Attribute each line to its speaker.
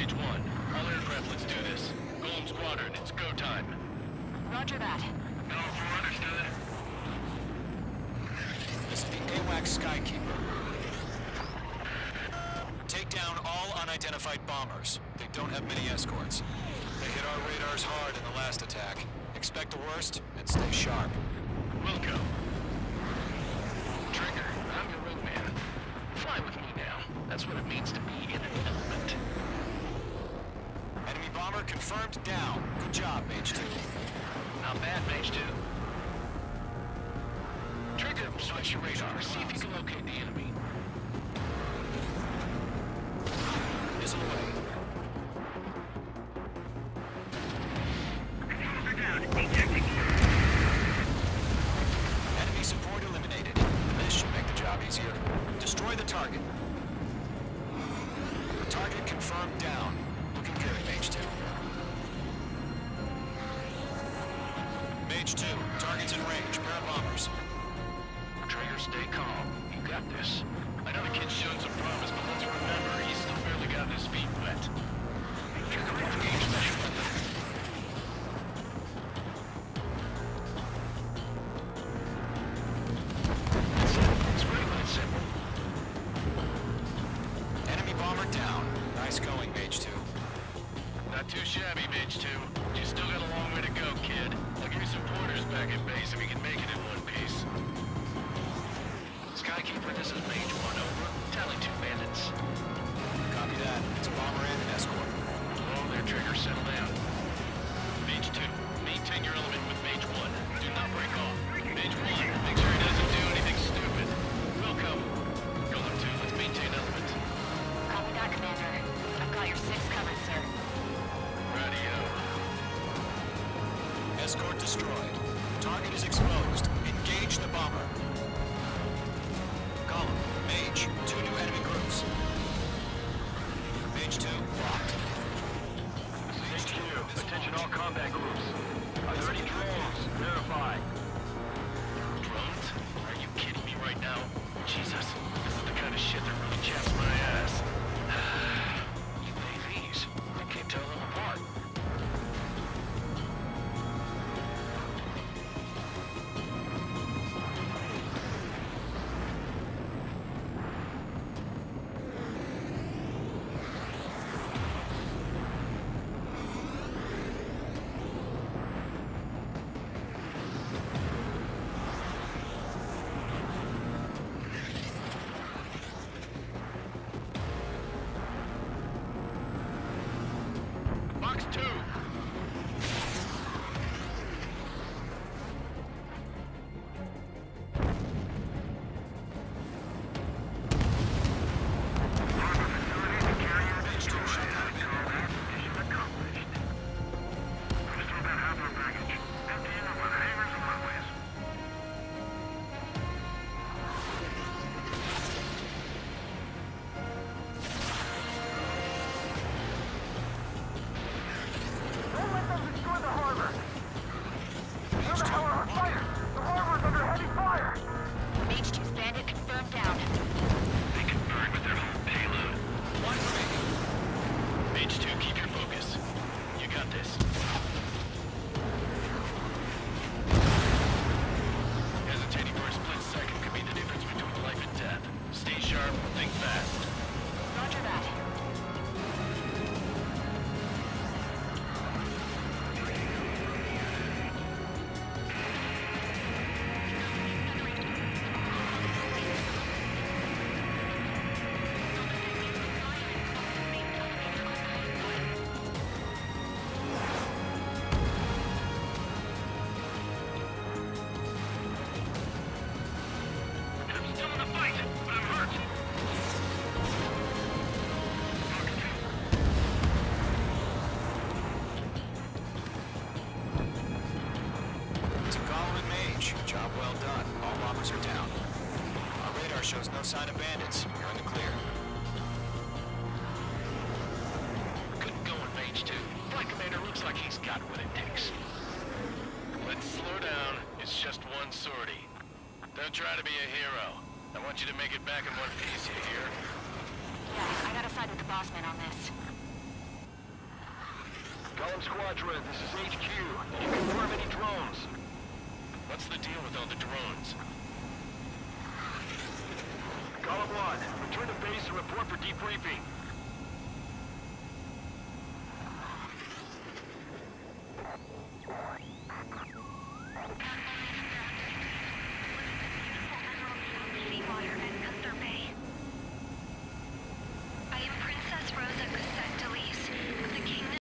Speaker 1: Mage 1. All aircraft, let's do this. Golem Squadron, it's go time.
Speaker 2: Roger that.
Speaker 1: No, understood.
Speaker 3: This is the AWACS Skykeeper. Take down all unidentified bombers. They don't have many escorts. They hit our radars hard in the last attack. Expect the worst and stay sharp.
Speaker 1: We'll go. Trigger, I'm your wingman. Fly with me now. That's what it means to be in an element.
Speaker 3: Enemy bomber confirmed down. Good job, Mage 2.
Speaker 1: Not bad, Mage 2. Trigger, switch your radar. See if you can locate the enemy.
Speaker 3: Missile away. Enemy support eliminated. This should make the job easier. Destroy the target. Target confirmed down. Looking good, Mage 2. Mage 2, target's in range. Pair of bombers.
Speaker 1: Trigger, stay calm. You got this. I know the kid's shown some promise, but let's remember, he's still barely gotten his feet wet. Trigger, engage special weapon. It's great when it's simple.
Speaker 3: Enemy bomber down. Nice going, Mage 2.
Speaker 1: Not too shabby, Mage 2. You still got a long way to go, kid. I'll give you some pointers back at base if you can make it in one piece. Skykeeper, this is Mage 1, over. Tally 2 bandits.
Speaker 3: Copy that. It's a bomber and an escort.
Speaker 1: Oh, their trigger, settle down. Mage 2, maintain your element with Mage 1. Do not break off. Mage 1, make sure he doesn't do anything stupid. We'll come. Golem 2, let's maintain element.
Speaker 2: Copy that, Commander. I've got your 6 covered, sir.
Speaker 1: Radio.
Speaker 3: Escort destroyed. Target is exposed. Engage the bomber. Column, Mage, 2 new enemy groups. Mage 2, locked.
Speaker 1: Mage 2, attention all combat groups. Are there any drones? Verify. Drones? Are you kidding me right now? Jesus, this is the kind of shit that really chaps my ass. UAVs. I can't tell them apart. Box 2.
Speaker 3: Mage 2, shut down.
Speaker 2: Mage 2's bandit confirmed down.
Speaker 1: They can burn with their whole payload.
Speaker 3: One remaining.
Speaker 1: Mage 2, keep your focus. You got this. Hesitating for a split second could be the difference between life and death. Stay sharp, think fast.
Speaker 2: Roger that.
Speaker 1: I'm still in the fight, but I'm hurt.
Speaker 3: It's a Golem and Mage. Job well done. All bombers are down. Our radar shows no sign of bandits. You're in the clear.
Speaker 1: Good going, Mage 2. Flight Commander looks like he's got what it takes. Let's slow down. It's just one sortie. Don't try to be a hero. I want you to make it back in one piece, you hear?
Speaker 2: Yeah, I gotta side with the boss man on this.
Speaker 1: Column Squadron, this is HQ. Did you confirm any drones? What's the deal with all the drones? Column 1, return to base and report for debriefing.